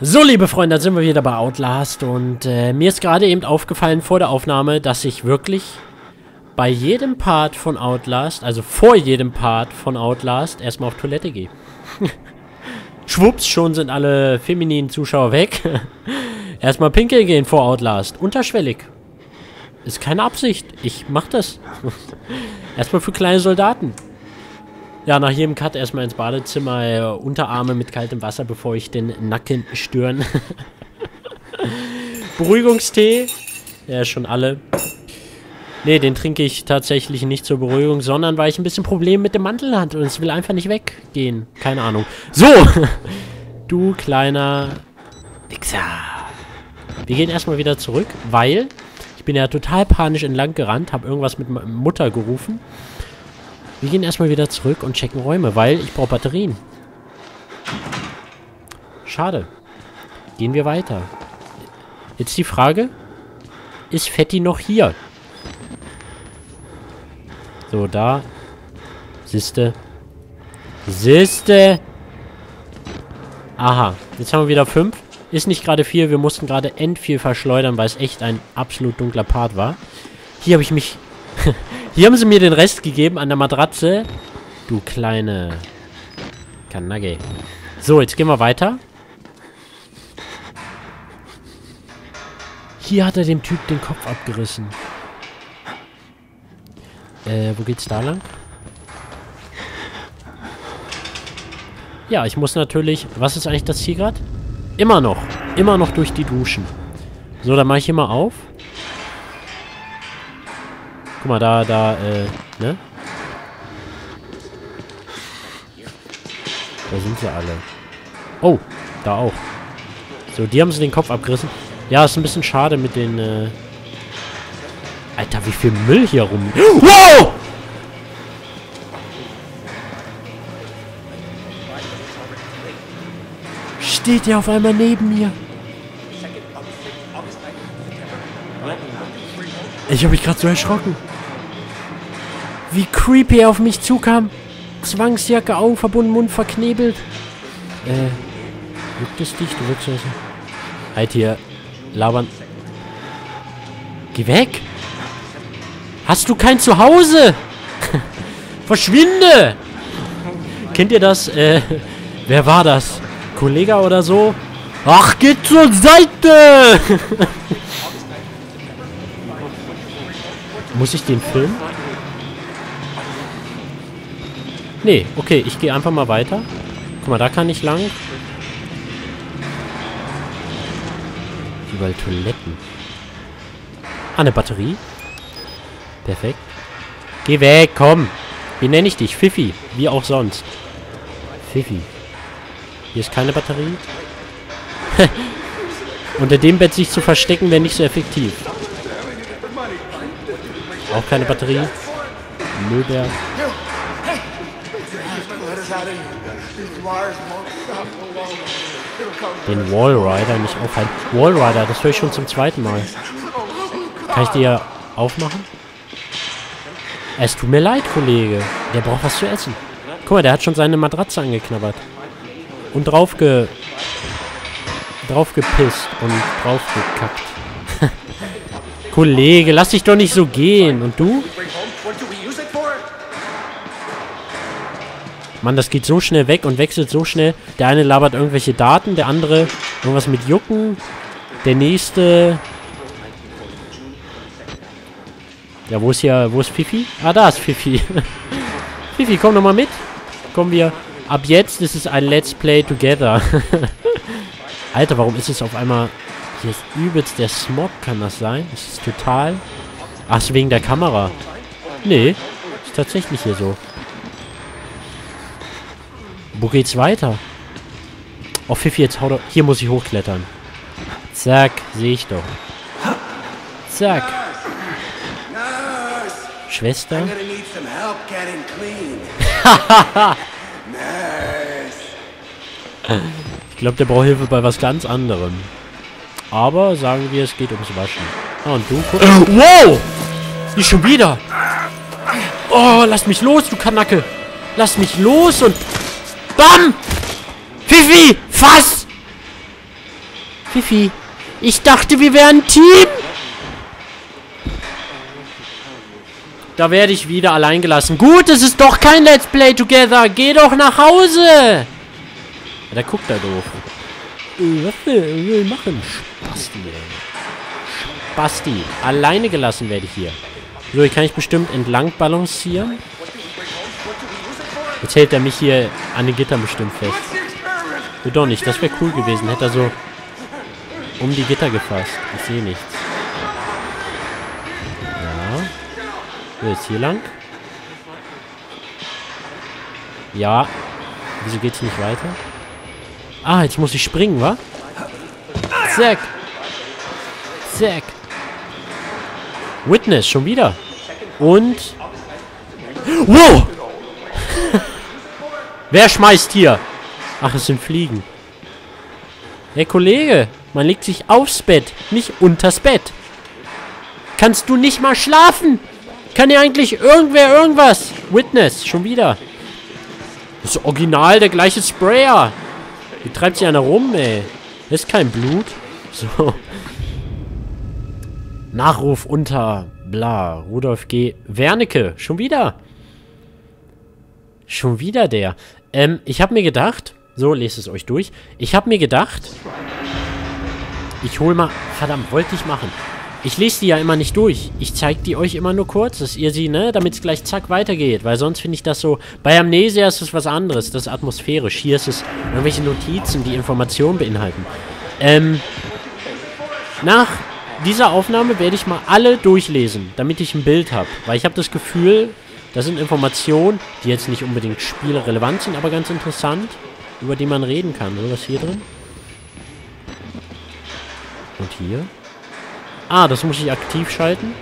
So, liebe Freunde, da sind wir wieder bei Outlast und mir ist gerade eben aufgefallen vor der Aufnahme, dass ich wirklich bei jedem Part von Outlast, also vor jedem Part von Outlast, erstmal auf Toilette gehe. Schwupps, schon sind alle femininen Zuschauer weg. Erstmal pinkeln gehen vor Outlast, unterschwellig. Ist keine Absicht, ich mach das. Erstmal für kleine Soldaten. Ja, nach jedem Cut erstmal ins Badezimmer, Unterarme mit kaltem Wasser, bevor ich den Nacken stören. Beruhigungstee. Ja, schon alle. Ne, den trinke ich tatsächlich nicht zur Beruhigung, sondern weil ich ein bisschen Probleme mit dem Mantel hatte und es will einfach nicht weggehen. Keine Ahnung. So! Du kleiner Wichser. Wir gehen erstmal wieder zurück, weil ich bin ja total panisch entlang gerannt, habe irgendwas mit Mutter gerufen. Wir gehen erstmal wieder zurück und checken Räume, weil ich brauche Batterien. Schade. Gehen wir weiter. Jetzt die Frage, ist Fetti noch hier? So, da. Siehste. Siehste. Aha. Jetzt haben wir wieder 5. Ist nicht gerade viel. Wir mussten gerade viel verschleudern, weil es echt ein absolut dunkler Part war. Hier habe ich mich... Hier haben sie mir den Rest gegeben an der Matratze. Du kleine Kanacke. So, jetzt gehen wir weiter. Hier hat er dem Typ den Kopf abgerissen. Wo geht's da lang? Ja, ich muss natürlich... Was ist eigentlich das Ziel gerade? Immer noch durch die Duschen. So, dann mache ich hier mal auf. Guck mal, ne? Da sind sie alle. Oh, da auch. So, die haben sie den Kopf abgerissen. Ja, ist ein bisschen schade mit den, Alter, wie viel Müll hier rum... Wow! Steht der auf einmal neben mir? Ich habe mich gerade so erschrocken. Wie creepy er auf mich zukam. Zwangsjacke, Augen verbunden, Mund verknebelt. Juckt es dich? Du wirkst so... Halt hier. Labern. Geh weg! Hast du kein Zuhause? Verschwinde! Kennt ihr das? Wer war das? Kollege oder so? Ach, geh zur Seite! Muss ich den filmen? Nee, okay, ich gehe einfach mal weiter. Guck mal, da kann ich lang. Überall Toiletten. Ah, eine Batterie. Perfekt. Geh weg, komm. Wie nenne ich dich? Fifi. Wie auch sonst. Fifi. Hier ist keine Batterie. Unter dem Bett sich zu verstecken, wäre nicht so effektiv. Auch keine Batterie. Müllberg. Den Wallrider nicht aufhalten. Wallrider, das höre ich schon zum zweiten Mal. Kann ich dir ja aufmachen? Es tut mir leid, Kollege. Der braucht was zu essen. Guck mal, der hat schon seine Matratze angeknabbert. Und draufgepisst und draufgekackt. Kollege, lass dich doch nicht so gehen. Und du? Mann, das geht so schnell weg und wechselt so schnell. Der eine labert irgendwelche Daten, der andere irgendwas mit Jucken. Der nächste... Ja, wo ist Fifi? Ah, da ist Fifi. Fifi, komm doch mal mit. Kommen wir. Ab jetzt ist es ein Let's Play Together. Alter, warum ist es auf einmal... Hier ist übelst der Smog, kann das sein? Das ist total... Ach, ist wegen der Kamera. Nee, ist tatsächlich hier so. Wo geht's weiter? Oh, Fifi, jetzt hau doch... Hier muss ich hochklettern. Zack, sehe ich doch. Zack. Schwester? Ich glaube, der braucht Hilfe bei was ganz anderem. Aber sagen wir, es geht ums Waschen. Ah, und du? Wow! Nicht schon wieder! Oh, lass mich los, du Kanacke! Lass mich los und... Bam! Fifi! Fass! Fifi, ich dachte, wir wären ein Team. Da werde ich wieder allein gelassen. Gut, es ist doch kein Let's Play Together. Geh doch nach Hause. Ja, der guckt da doof. Was will machen? Spasti, ey. Spasti. Alleine gelassen werde ich hier. So, hier kann ich bestimmt entlang balancieren. Jetzt hält er mich hier an den Gittern bestimmt fest. Doch nicht, das wäre cool gewesen. Hätte er so um die Gitter gefasst. Ich sehe nichts. Ja. So, jetzt hier lang. Ja. Wieso geht's nicht weiter? Ah, jetzt muss ich springen, wa? Zack. Zack. Witness, schon wieder. Und... Wow! Wer schmeißt hier? Ach, es sind Fliegen. Hey, Kollege, man legt sich aufs Bett, nicht unters Bett. Kannst du nicht mal schlafen? Kann hier eigentlich irgendwer irgendwas? Witness, schon wieder. Das ist original der gleiche Sprayer. Wie treibt sich einer rum, ey? Das ist kein Blut. So. Nachruf unter bla. Rudolf G. Wernicke. Schon wieder. Schon wieder der. Ich habe mir gedacht... So, lest es euch durch. Ich habe mir gedacht... Ich hol mal... Verdammt, wollte ich machen. Ich lese die ja immer nicht durch. Ich zeige die euch immer nur kurz, dass ihr sie, ne, damit es gleich zack weitergeht. Weil sonst finde ich das so... Bei Amnesia ist es was anderes. Das ist atmosphärisch. Hier ist es irgendwelche Notizen, die Informationen beinhalten. Nach dieser Aufnahme werde ich mal alle durchlesen, damit ich ein Bild habe. Weil ich habe das Gefühl, das sind Informationen, die jetzt nicht unbedingt spielrelevant sind, aber ganz interessant, über die man reden kann. So, was hier drin? Und hier? Ah, das muss ich aktiv schalten.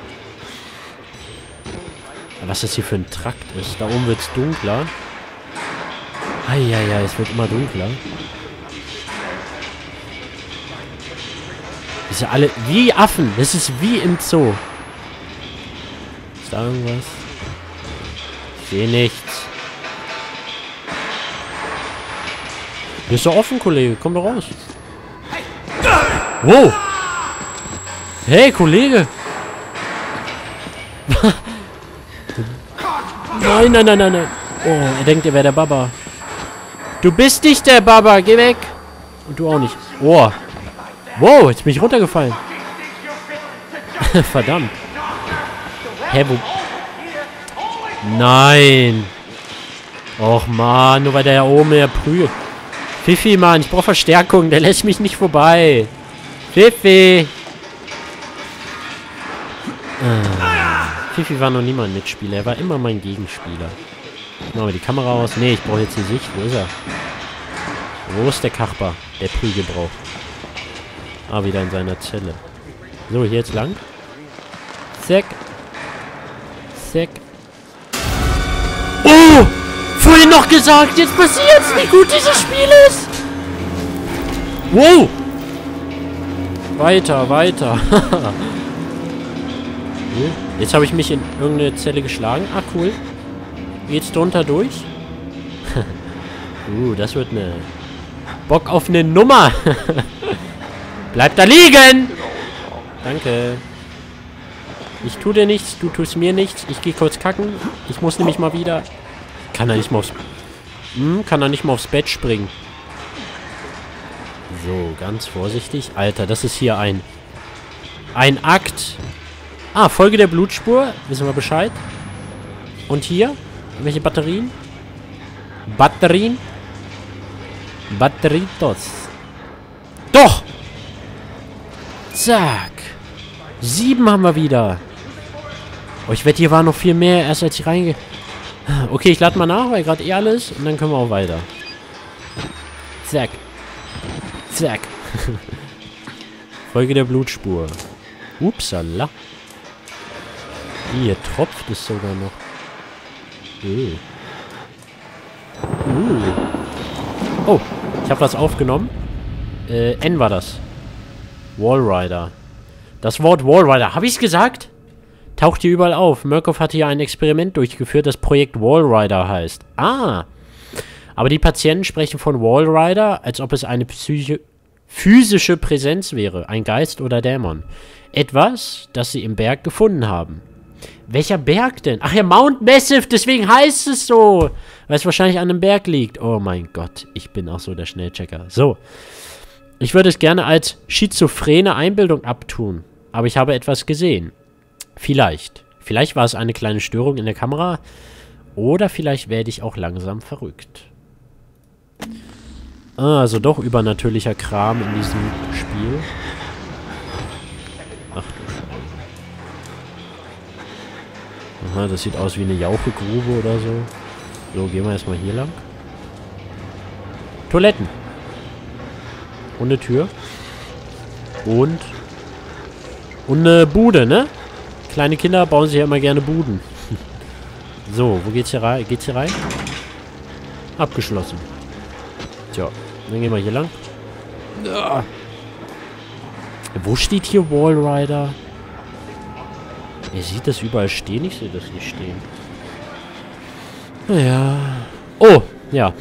Was das hier für ein Trakt ist. Da oben wird es dunkler. Eieiei, es wird immer dunkler. Das ist ja alle wie Affen. Das ist wie im Zoo. Ist da irgendwas? Ich sehe nichts. Hier ist doch offen, Kollege. Komm doch raus. Wow. Hey, Kollege. Nein, nein, nein, nein, nein. Oh, er denkt, er wäre der Baba. Du bist nicht der Baba. Geh weg. Und du auch nicht. Oh. Wow, jetzt bin ich runtergefallen. Verdammt. Hä, wo... Nein. Och, Mann. Nur weil der ja oben mehr prügelt. Fifi, Mann. Ich brauche Verstärkung. Der lässt mich nicht vorbei. Fifi. Fifi war noch nie mein Mitspieler. Er war immer mein Gegenspieler. Machen wir die Kamera aus. Nee, ich brauche jetzt die Sicht. Wo ist er? Wo ist der Kachbar, der Prügel braucht? Ah, wieder in seiner Zelle. So, hier jetzt lang. Zack. Zack. Oh! Vorhin noch gesagt, jetzt passiert's, wie gut dieses Spiel ist! Wow! Weiter, weiter. Jetzt habe ich mich in irgendeine Zelle geschlagen. Ah, cool. Geht's drunter durch? Das wird eine... Bock auf eine Nummer! Bleib da liegen! Danke. Ich tue dir nichts, du tust mir nichts. Ich gehe kurz kacken. Ich muss nämlich mal wieder... Kann er nicht mal aufs... kann er nicht mal aufs Bett springen. So, ganz vorsichtig. Alter, das ist hier ein Akt. Ah, Folge der Blutspur. Wissen wir Bescheid. Und hier? Welche Batterien? Batterien? Batteritos. Doch! Zack. 7 haben wir wieder. Oh, ich wette, hier war noch viel mehr, erst als ich reingehe. Okay, ich lade mal nach, weil gerade alles. Und dann können wir auch weiter. Zack. Zack. Folge der Blutspur. Upsala. Hier tropft es sogar noch. Oh, ich habe was aufgenommen. N war das. Wallrider. Das Wort Wallrider. Habe ich es gesagt? Taucht hier überall auf. Murkoff hat hier ein Experiment durchgeführt, das Projekt Wallrider heißt. Ah. Aber die Patienten sprechen von Wallrider, als ob es eine physische Präsenz wäre. Ein Geist oder Dämon. Etwas, das sie im Berg gefunden haben. Welcher Berg denn? Ach ja, Mount Massive, deswegen heißt es so. Weil es wahrscheinlich an einem Berg liegt. Oh mein Gott, ich bin auch so der Schnellchecker. So. Ich würde es gerne als schizophrene Einbildung abtun. Aber ich habe etwas gesehen. Vielleicht. Vielleicht war es eine kleine Störung in der Kamera. Oder vielleicht werde ich auch langsam verrückt. Ah, also doch übernatürlicher Kram in diesem Spiel. Ach du Scheiße. Aha, das sieht aus wie eine Jauchegrube oder so. So, gehen wir erstmal hier lang. Toiletten. Und eine Tür. Und eine Bude, ne? Kleine Kinder bauen sich ja immer gerne Buden. So, wo geht's hier rein? Geht's hier rein? Abgeschlossen. Tja, dann gehen wir hier lang. Ja. Wo steht hier Wallrider? Ihr seht das überall stehen? Ich sehe das nicht stehen. Naja. Oh, ja.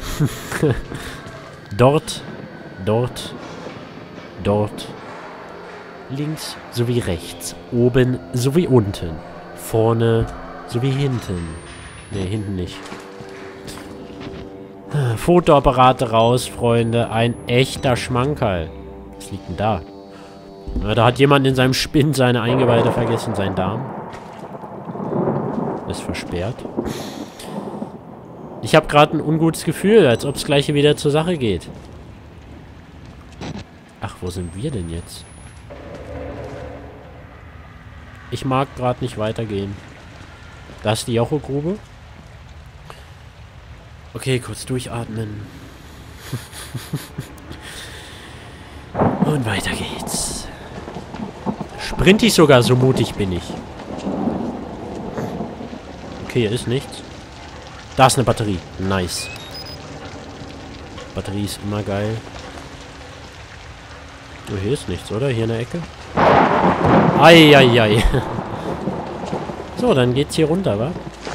Dort. Links sowie rechts. Oben sowie unten. Vorne sowie hinten. Ne, hinten nicht. Fotoapparate raus, Freunde. Ein echter Schmankerl. Was liegt denn da? Na, da hat jemand in seinem Spind seine Eingeweide vergessen. Sein Darm. Ist versperrt. Ich habe gerade ein ungutes Gefühl, als ob es gleich wieder zur Sache geht. Ach, wo sind wir denn jetzt? Ich mag gerade nicht weitergehen. Da ist die Jauchegrube. Okay, kurz durchatmen. Und weiter geht's. Sprint ich sogar, so mutig bin ich. Okay, hier ist nichts. Da ist eine Batterie. Nice. Batterie ist immer geil. Oh, hier ist nichts, oder? Hier in der Ecke. Eieiei. So, dann geht's hier runter, wa?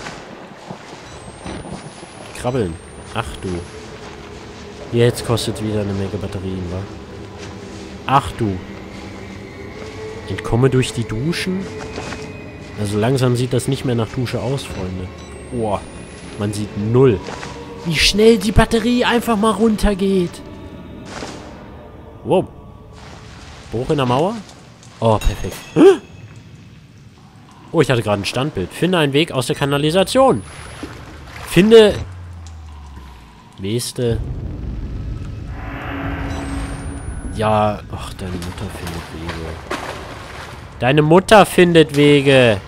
Krabbeln. Ach du. Jetzt kostet wieder eine Menge Batterien, wa? Ach du. Entkomme durch die Duschen? Also langsam sieht das nicht mehr nach Dusche aus, Freunde. Oh, man sieht null. Wie schnell die Batterie einfach mal runtergeht. Wow. Bruch in der Mauer? Oh, perfekt. Oh, ich hatte gerade ein Standbild. Finde einen Weg aus der Kanalisation. Finde... Weste. Ja, ach, deine Mutter findet Wege. Deine Mutter findet Wege.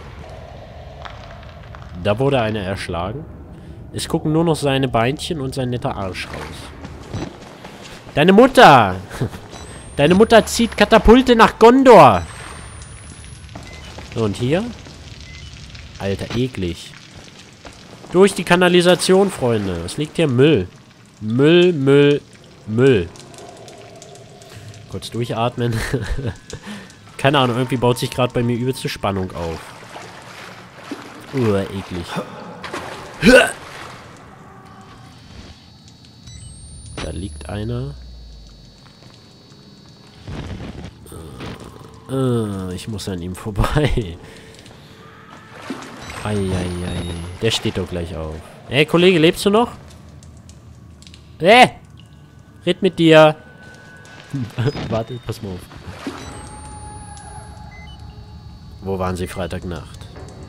Da wurde einer erschlagen. Es gucken nur noch seine Beinchen und sein netter Arsch raus. Deine Mutter! Deine Mutter zieht Katapulte nach Gondor! So, und hier? Alter, eklig. Durch die Kanalisation, Freunde. Es liegt hier Müll. Müll. Kurz durchatmen. Keine Ahnung, irgendwie baut sich gerade bei mir übelste Spannung auf. Eklig. Da liegt einer. Ich muss an ihm vorbei. Eieiei. Der steht doch gleich auf. Hey, Kollege, lebst du noch? Red mit dir. Warte, pass mal auf. Wo waren sie Freitagnacht?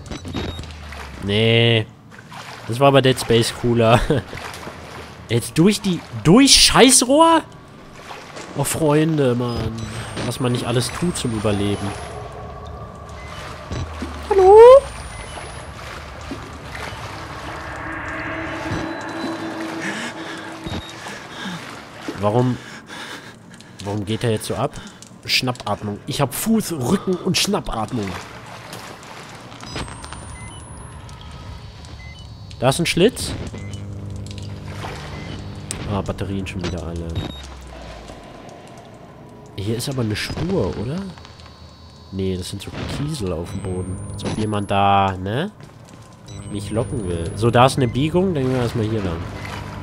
Nee. Das war bei Dead Space cooler. Jetzt durch Scheißrohr? Oh, Freunde, Mann. Was man nicht alles tut zum Überleben. Hallo? Warum geht er jetzt so ab? Schnappatmung. Ich habe Fuß, Rücken und Schnappatmung. Da ist ein Schlitz. Ah, Batterien schon wieder alle. Hier ist aber eine Spur, oder? Nee, das sind so Kiesel auf dem Boden. Als ob jemand da, ne? Mich locken will. So, da ist eine Biegung. Dann gehen wir erstmal hier lang.